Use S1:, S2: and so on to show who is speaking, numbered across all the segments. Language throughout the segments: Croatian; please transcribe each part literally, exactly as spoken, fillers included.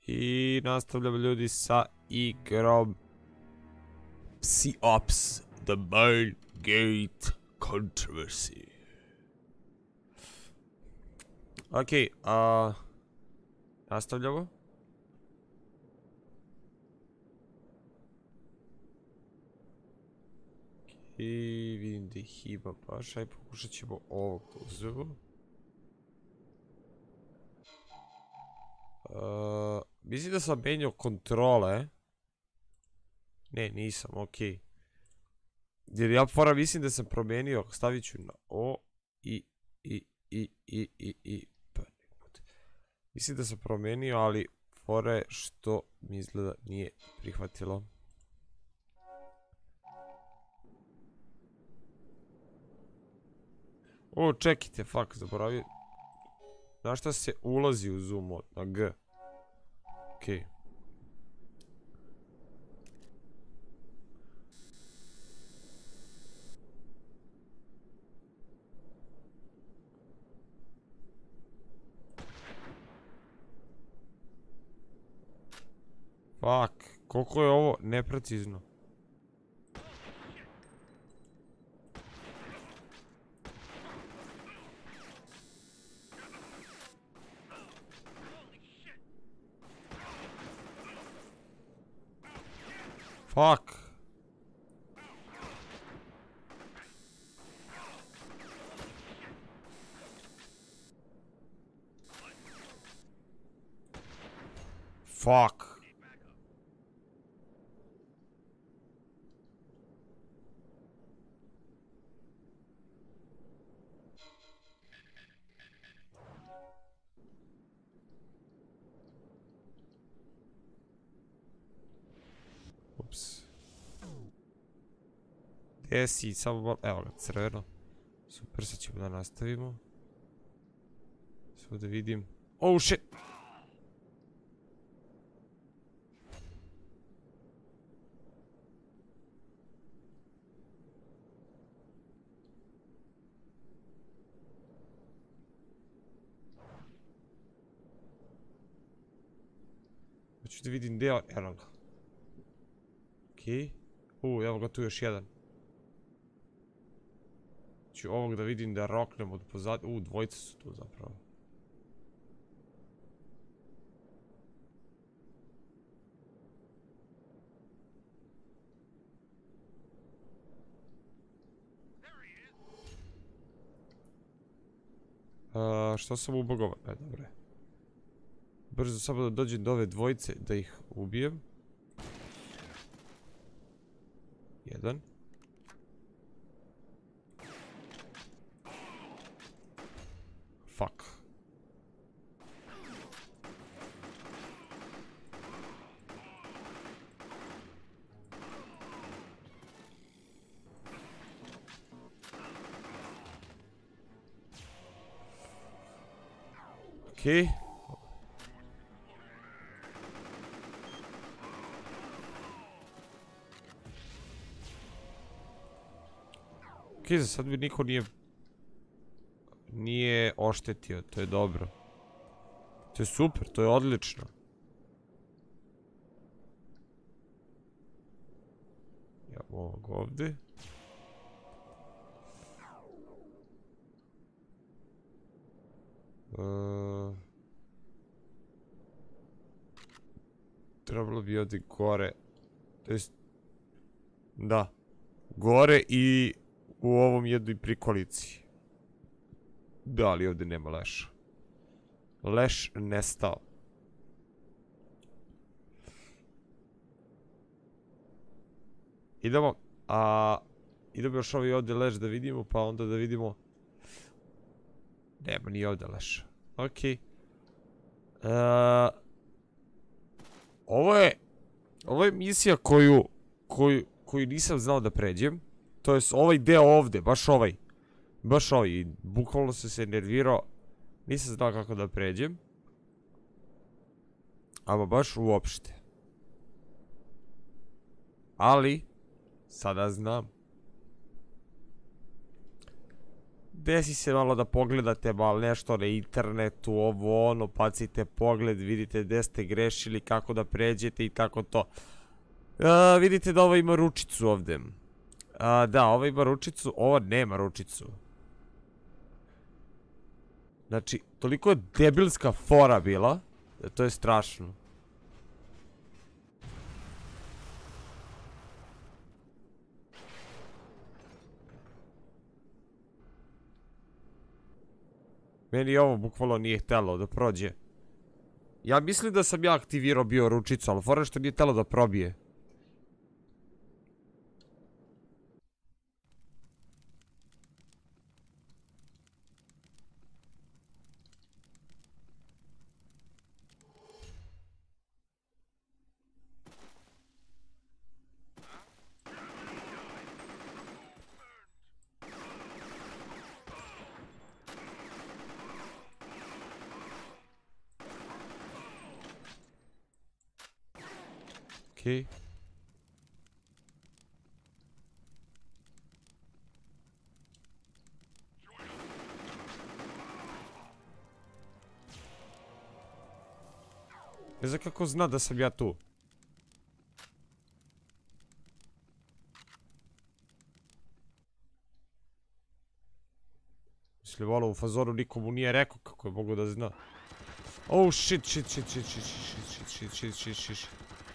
S1: I nastavljamo ljudi sa igrom Psi-Ops The Main Gate Controversy. Ok, a... nastavljamo. I vidim da ih ima baš, aj pokušat ćemo ovog da uzmemo. Uh, mislim da sam menjao kontrole. Ne, nisam, okej. Jer ja fora mislim da sam promenio, stavit ću na O i i i i i i pa nekut. Mislim da sam promenio, ali fora je što mi izgleda nije prihvatilo. O, čekajte, fuck, zaboravio. Na šta se ulazi u zoom mod? Na G. Okej. Fuck, koliko je ovo neprecizno. Fuck. Fuck. Ups. Gdje si? Samo malo... Evo ga, crveno. Super, sad ćemo da nastavimo. Samo da vidim... Oh shit! Hoću da vidim gdje je... Evo ga. Okej. U, evo ga tu još jedan. Ću ovog da vidim da roknem od pozadnje. U, dvojice su tu zapravo. Uh, što sam ubogovan? E, dobro. Brzo samo da dođem do ove dvojice da ih ubijem. Jedan. Fuck. Okej. Okej, za sad mi niko nije... Nije oštetio, to je dobro. To je super, to je odlično. Ja ovog ovdje. Uh, trebalo bi ovdje gore. To jest... Da. Gore i u ovom jednoj prikolici. Da, ali ovdje nema leša. Leš nestao. Idemo, a... Idemo još ovaj ovdje leš da vidimo, pa onda da vidimo... Nema ni ovdje leša. Okej. Ovo je... Ovo je misija koju... Koju... Koju nisam znao da pređem. To jest ovaj deo ovdje, baš ovaj. Baš ovaj, i bukvalno sam se nervirao. Nisam znao kako da pređem. Ama baš uopšte. Ali, sada znam. desi se malo da pogledate malo nešto na internetu, ovo ono, bacite pogled, vidite gde ste grešili, kako da pređete i tako to. A, vidite da ovo ima ručicu ovde. A, da, ovo ima ručicu, ovo nema ručicu. Znači, toliko je debilska fora bila, da to je strašno. Meni ovo bukvalno nije htelo da prođe. Ja mislim da sam ja aktivirao bio ručicu, ali fora što nije htelo da probije. Okej. Ne znam kako zna da sam ja tu. Mislim, ono u fazonu nikomu nije rekao kako je mogu da zna. Oh shit, shit, shit, shit, shit, shit, shit, shit, shit, shit, shit.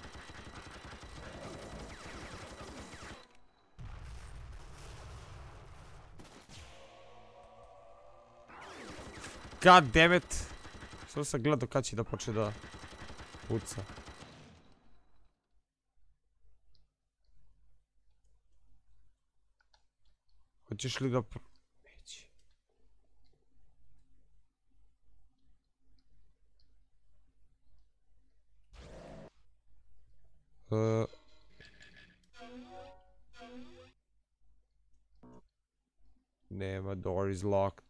S1: God damn it. Samo sam gledao kad će da počne da puca. Hoćeš li da... Neće. Uh... Nema, door is locked.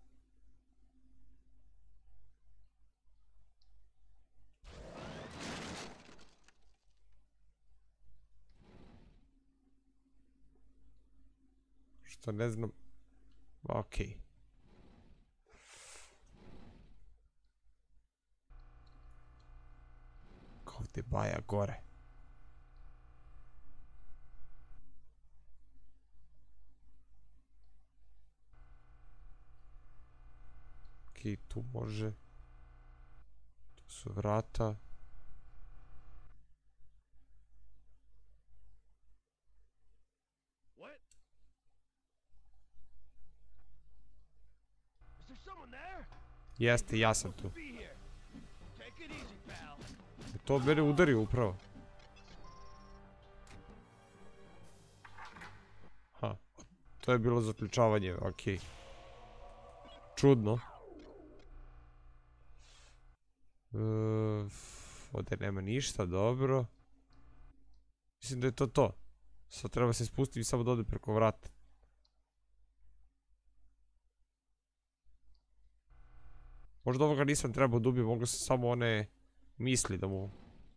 S1: Što ne znam. Okej. Ovdje baja gore. Okej, tu može. Tu su vrata. Jeste, ja sam tu. To mene udario upravo. Ha, to je bilo zaključavanje, okej. Čudno. Ovdje nema ništa, dobro. Mislim da je to to. Sad treba se spustiti i samo da ode preko vrata. Možda ovoga nisam trebao da ubijem, mogu se samo one misli da mu...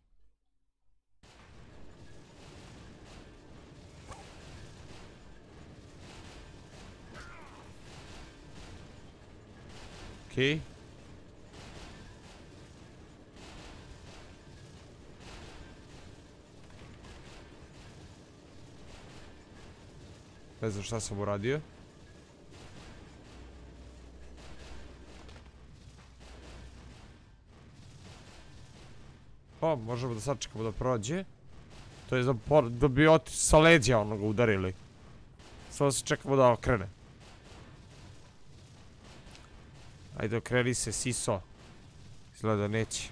S1: Okej. Ne znam šta sam uradio. Pa, možemo da sačekamo da prođe. To je da bi otišli sa leđa onoga udarili. Samo se čekamo da okrene. Ajde, okreni se, siso. Izgleda neće.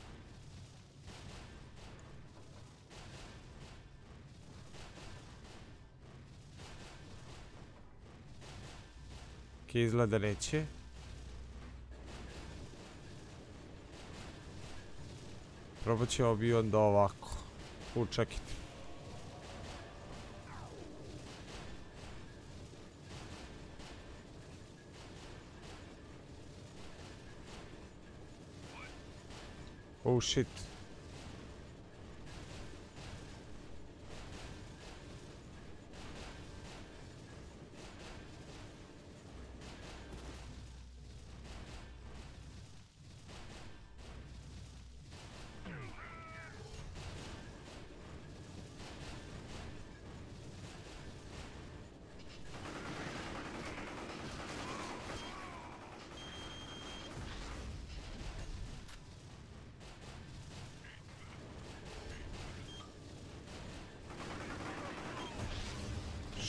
S1: Ok, izgleda neće. Probat ćemo bi onda ovako. U, čekajte. Oh shit.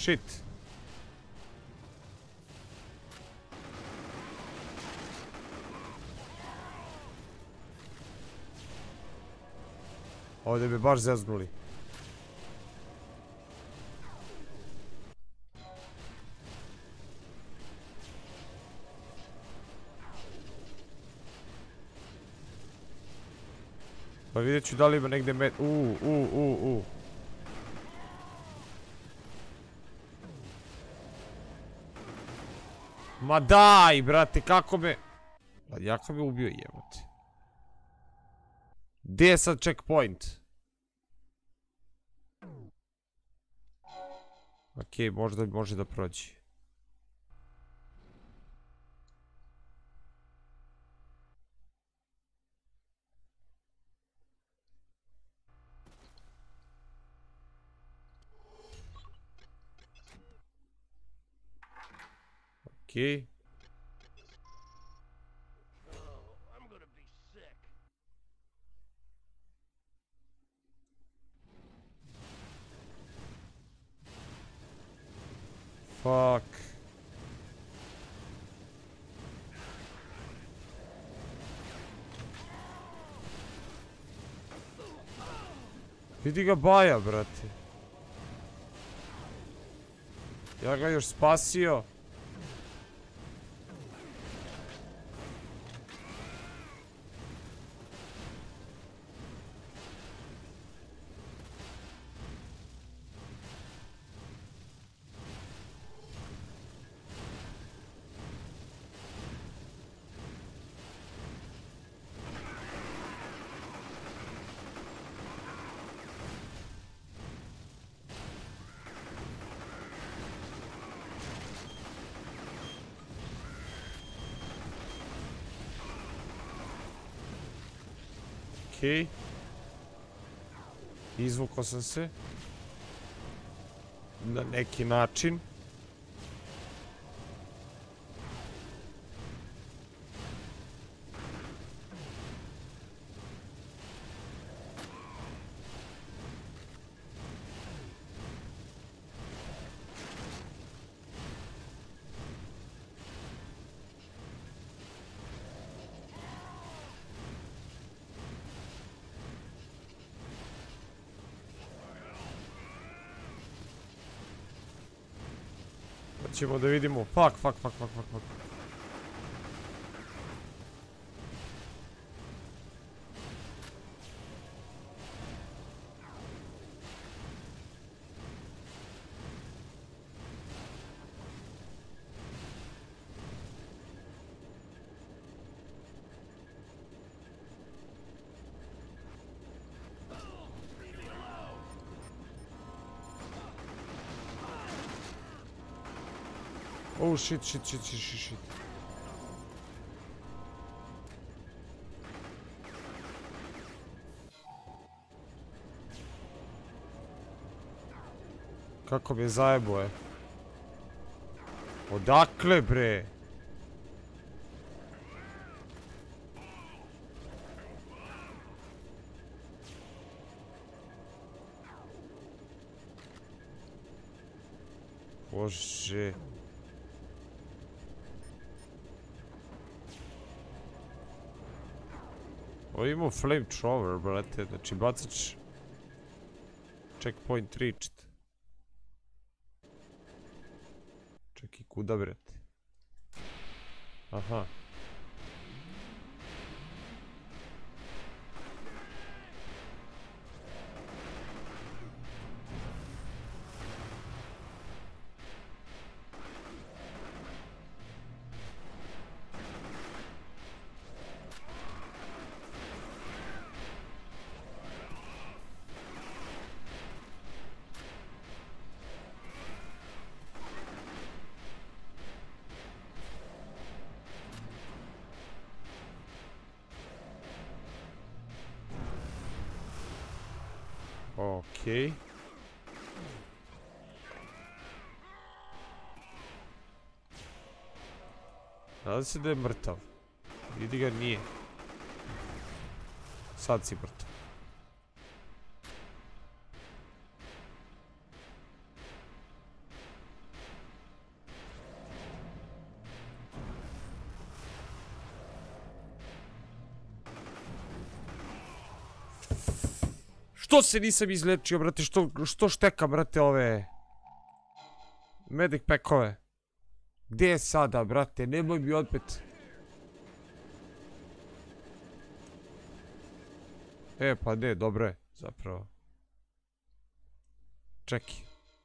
S1: Shit. Ovdje bi baš zeznuli. Pa vidjet ću da li ima negdje met... Uuu, uuu, uuu, uuu. Ma daj, brate, kako me... Ladjaka me ubio, jebote. Gdje je sad checkpoint? Okej, možda može da prođe. Okej. Fuck. Vidi ga baja, brate. Ja ga još spasio. Okej. Izvukao sam se. Na neki način. Ćemo da vidimo. Fuck, fuck, fuck, fuck, fuck, fuck. Oh shit, shit, shit, shit, shit, shit. Kako me zajebo je. Odakle bre? Bože. Ovo imamo flamethrower, brate, znači bacač... Checkpoint reached. Čekaj, kuda, brate? Aha. Okej. Nadam se da je mrtav. Vidi ga, nije. Sad si mrtav. Što se nisam izlečio, brate? Što, što šteka, brate, ove... Medic packove. Gdje je sada, brate? Nemoj mi opet... E, pa ne, dobro je, zapravo. Čeki.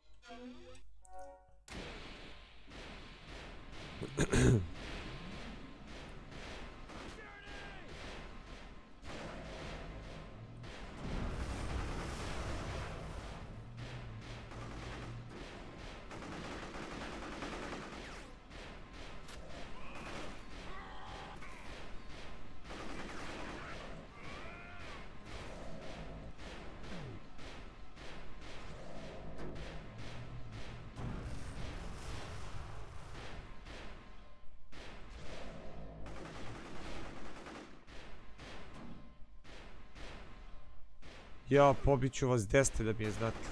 S1: Ja pobit ću vas desete da mi je znate.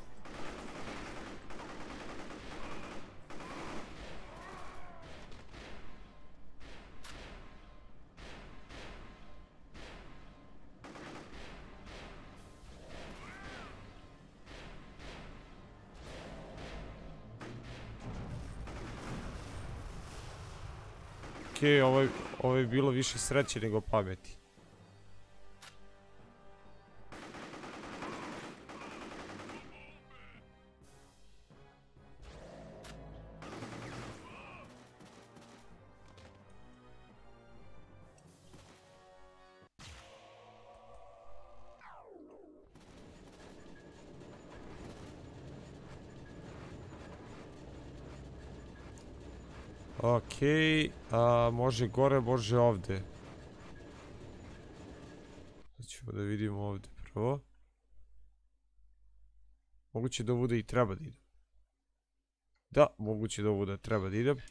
S1: Okej, ovo, ovo je bilo više sreće nego pameti. Okej, a može gore, može ovdje. Sad ćemo da vidimo ovdje prvo. Moguće da ovdje i treba da idem. Da, moguće da ovdje treba da idem.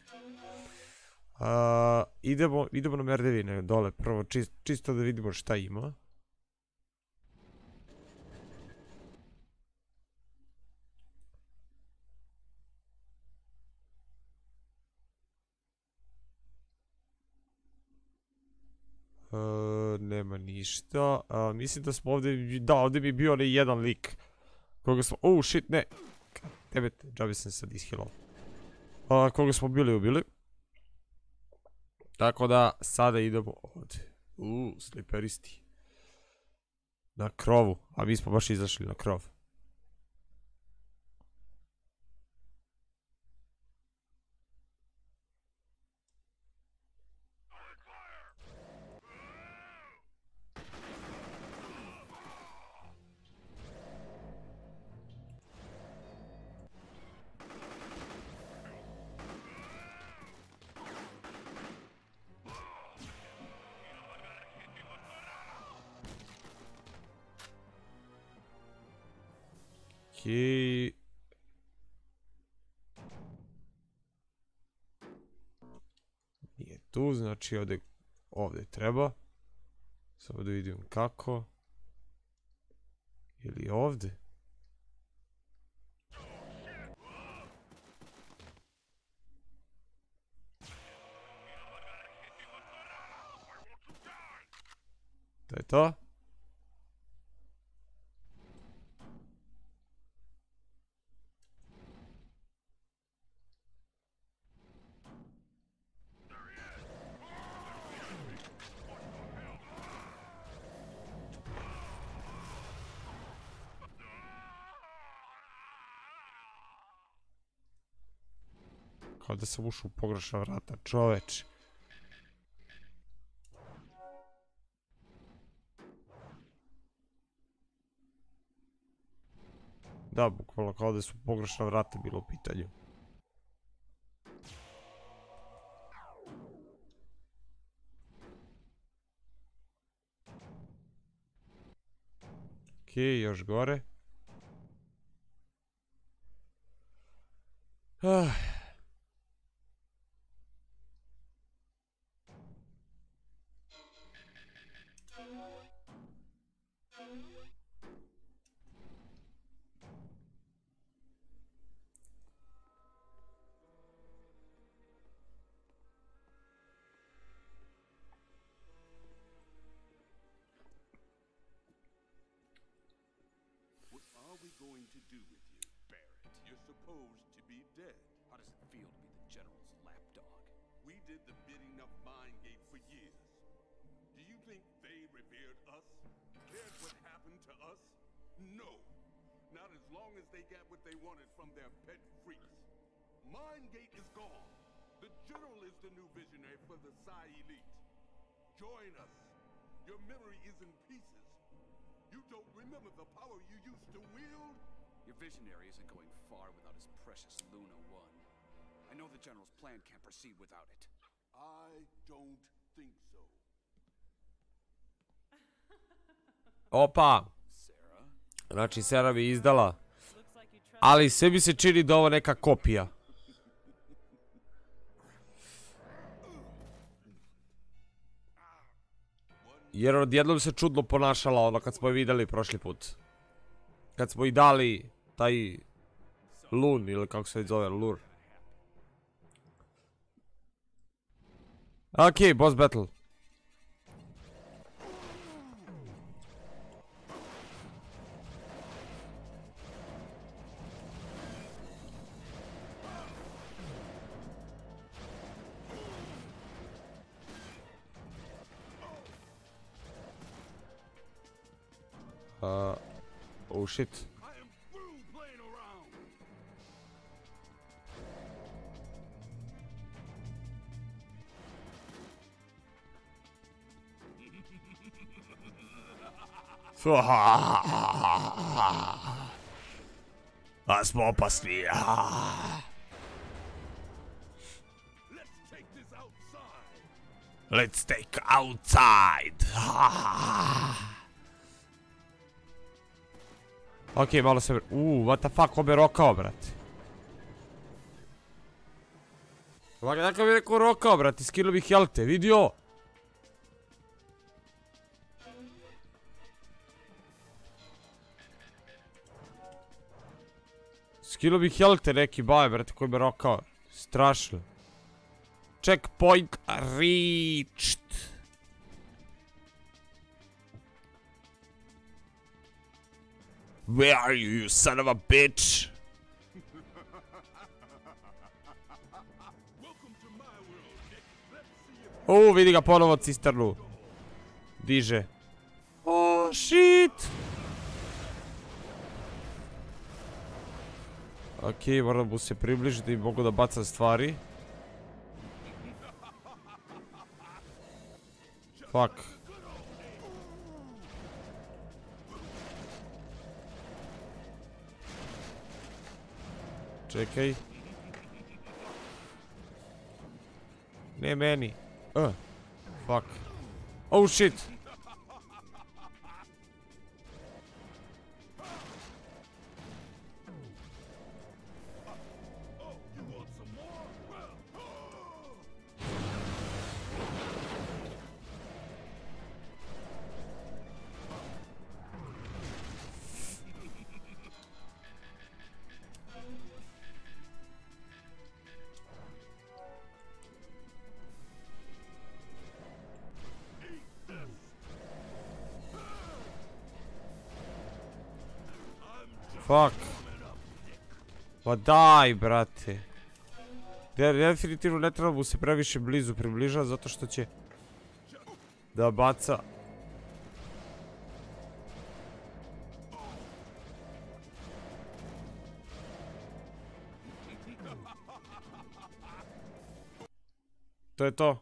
S1: A, idemo, idemo na merdevine dole prvo, čist, čisto da vidimo šta ima. Uh, nema ništa. Uh, mislim da smo ovdje... Da, ovdje mi je bio onaj jedan lik. Koga smo... Oh shit, ne. Tebet, džabe sam sad ishilao. Uh, koga smo bili ubili. Tako da, sada idemo ovdje. Uuu, sliperisti. Na krovu. A mi smo baš izašli na krov. Okej. Nije tu, znači ovdje, ovdje treba. Samo da vidim kako. Ili ovdje. To je to. Kao da sam ušao u pogrešna vrata, čoveč. Da, bukvalno kao da su pogrešna vrata bilo u pitanju. Okej, još gore. Ah.
S2: going to do with you, Barrett? You're supposed to be dead.
S3: How does it feel to be the General's lapdog?
S2: We did the bidding of Mindgate for years. Do you think they revered us? Cared what happened to us? No. Not as long as they got what they wanted from their pet freaks. Mindgate is gone. The General is the new visionary for the Psi Elite. Join us. Your memory is in pieces. You don't remember the power you used to wield?
S3: Your visionary isn't going far without his precious Luna One. I know the General's plan can't proceed without it.
S2: I don't think so.
S1: Opa!
S3: Sarah?
S1: Znači, Sera bi izdala. Ali sve mi se čini da ovo neka kopija. Jer odjednom se čudno ponašala ono kad smo je vidjeli prošli put. Kad smo i dali taj lun ili kako se zove, lur. Ok, boss battle. Uh, oh shit.
S2: I am through playing around.
S1: A smo opasni.
S2: Let's take this outside.
S1: Let's take outside. Ok, malo se... Uuu, what the fuck, ko me rokao, brate. Dakle mi neko rokao, brate, skilo bih helte, vidio. Skilo bih helte neki baje, brate, koji me rokao. Strašno. Checkpoint reached. Where are you, you son of a bitch? O, vidi ga ponovo cisternu. Diže. Oh, shit. Ok, moram mu se približiti i mogu da bacam stvari. Fuck. Čekaj. Ne meni. Uh. Fuck. Oh shit. Fuck. Pa daj, brate. Definitivno ne treba mu se previše blizu približati zato što će da baca. To je to.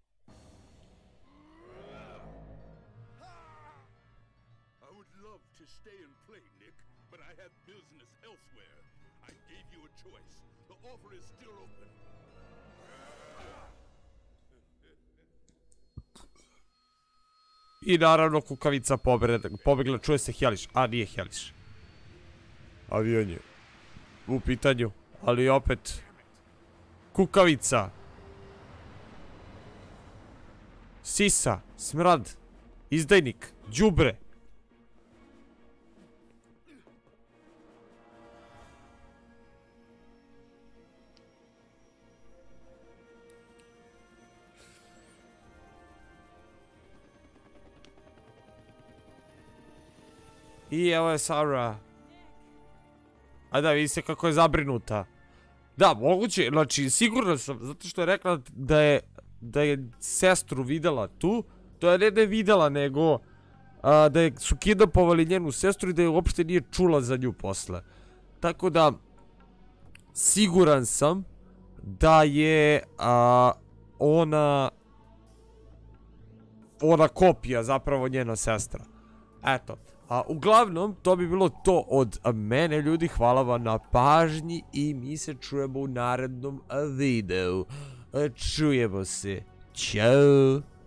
S1: I naravno kukavica pobegla, čuje se Heliš, a nije Heliš. Avion je u pitanju, ali opet kukavica. Sisa, smrad, izdajnik, đubre. I evo je Sara. A da, vidi se kako je zabrinuta. Da, moguće, znači sigurno sam, zato što je rekla da je, da je sestru videla tu, to je ne da je videla, nego a, da je, su kidnapovali njenu sestru i da je uopšte nije čula za nju posle. Tako da, siguran sam da je a, ona, ona kopija zapravo njena sestra. Eto. A, uglavnom, to bi bilo to od mene, ljudi. Hvala vam na pažnji i mi se čujemo u narednom videu. Čujemo se. Ćao.